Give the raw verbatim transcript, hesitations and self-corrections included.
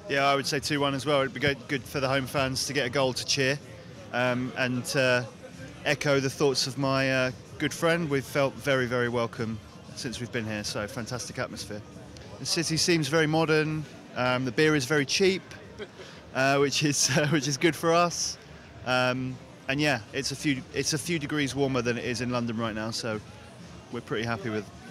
Yeah, I would say two one as well. It'd be good, good for the home fans to get a goal to cheer, um, and uh, echo the thoughts of my uh, good friend. We've felt very, very welcome since we've been here, so fantastic atmosphere. The city seems very modern, um, the beer is very cheap, uh, which is uh, which is good for us, um, and yeah, it's a few it's a few degrees warmer than it is in London right now, so we're pretty happy with